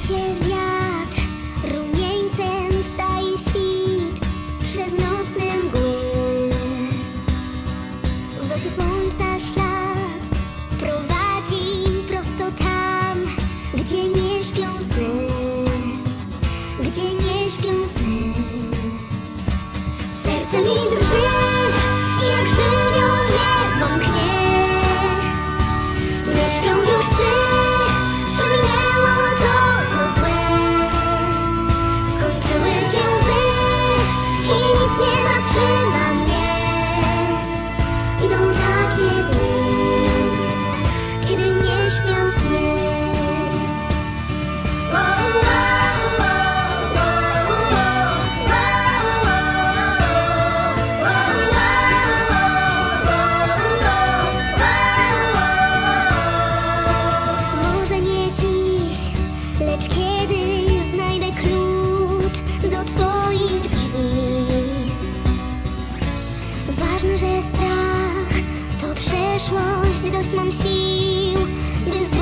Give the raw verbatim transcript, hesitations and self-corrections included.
Niesie wiatr, rumieńcem wstaje świt przez nocne mgły. W losie słońca ślad prowadzi prosto tam, gdzie nie śpią sny, gdzie nie śpią sny. Serce mi drży, jak żywią niebo mknie. Nie śpią już sny, przeminęło to, co złe. Skończyły się łzy i nic nie zatrzyma mnie. Idą takie dni, kiedy nie śpią sny. Może nie dziś, lecz kiedyś znajdę klucz do twoich drzwi. Ważne, że strach to przeszłość, dość mam sił, by